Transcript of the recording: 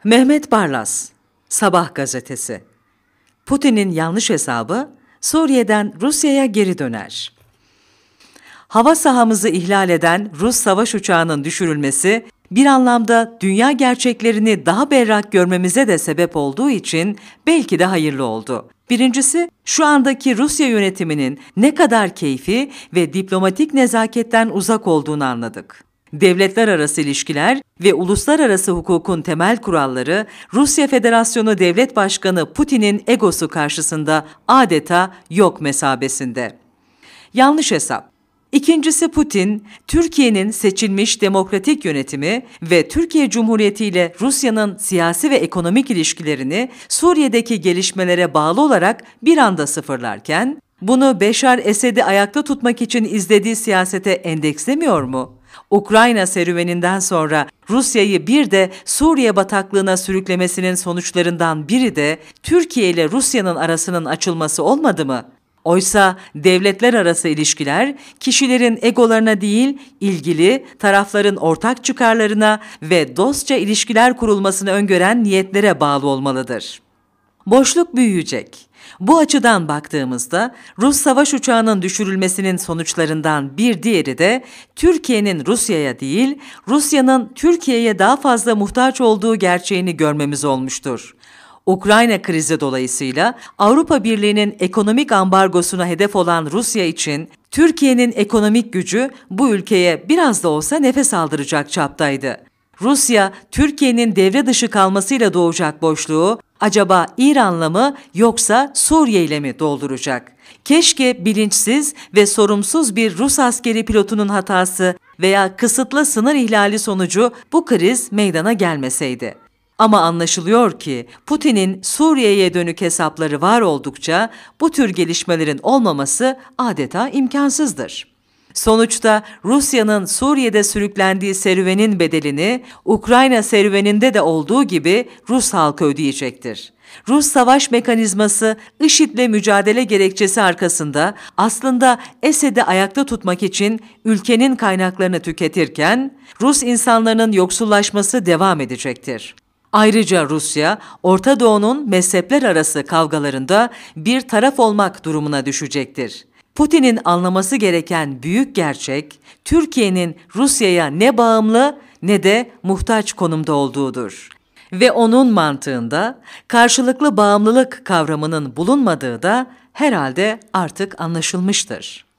Mehmet Barlas, Sabah gazetesi. Putin'in yanlış hesabı Suriye'den Rusya'ya geri döner. Hava sahamızı ihlal eden Rus savaş uçağının düşürülmesi, bir anlamda dünya gerçeklerini daha berrak görmemize de sebep olduğu için belki de hayırlı oldu. Birincisi, şu andaki Rusya yönetiminin ne kadar keyfi ve diplomatik nezaketten uzak olduğunu anladık. Devletler arası ilişkiler ve uluslararası hukukun temel kuralları, Rusya Federasyonu Devlet Başkanı Putin'in egosu karşısında adeta yok mesabesinde. Yanlış hesap. İkincisi, Putin, Türkiye'nin seçilmiş demokratik yönetimi ve Türkiye Cumhuriyeti ile Rusya'nın siyasi ve ekonomik ilişkilerini Suriye'deki gelişmelere bağlı olarak bir anda sıfırlarken, bunu Beşar Esed'i ayakta tutmak için izlediği siyasete endekslemiyor mu? Ukrayna serüveninden sonra Rusya'yı bir de Suriye bataklığına sürüklemesinin sonuçlarından biri de Türkiye ile Rusya'nın arasının açılması olmadı mı? Oysa devletler arası ilişkiler, kişilerin egolarına değil, ilgili tarafların ortak çıkarlarına ve dostça ilişkiler kurulmasını öngören niyetlere bağlı olmalıdır. Boşluk büyüyecek. Bu açıdan baktığımızda Rus savaş uçağının düşürülmesinin sonuçlarından bir diğeri de Türkiye'nin Rusya'ya değil, Rusya'nın Türkiye'ye daha fazla muhtaç olduğu gerçeğini görmemiz olmuştur. Ukrayna krizi dolayısıyla Avrupa Birliği'nin ekonomik ambargosuna hedef olan Rusya için Türkiye'nin ekonomik gücü bu ülkeye biraz da olsa nefes aldıracak çaptaydı. Rusya, Türkiye'nin devre dışı kalmasıyla doğacak boşluğu acaba İran'la mı yoksa Suriye ile mi dolduracak? Keşke bilinçsiz ve sorumsuz bir Rus askeri pilotunun hatası veya kısıtlı sınır ihlali sonucu bu kriz meydana gelmeseydi. Ama anlaşılıyor ki Putin'in Suriye'ye dönük hesapları var oldukça bu tür gelişmelerin olmaması adeta imkansızdır. Sonuçta Rusya'nın Suriye'de sürüklendiği serüvenin bedelini Ukrayna serüveninde de olduğu gibi Rus halkı ödeyecektir. Rus savaş mekanizması IŞİD'le mücadele gerekçesi arkasında aslında Esed'i ayakta tutmak için ülkenin kaynaklarını tüketirken Rus insanlarının yoksullaşması devam edecektir. Ayrıca Rusya, Orta Doğu'nun mezhepler arası kavgalarında bir taraf olmak durumuna düşecektir. Putin'in anlaması gereken büyük gerçek, Türkiye'nin Rusya'ya ne bağımlı ne de muhtaç konumda olduğudur. Ve onun mantığında karşılıklı bağımlılık kavramının bulunmadığı da herhalde artık anlaşılmıştır.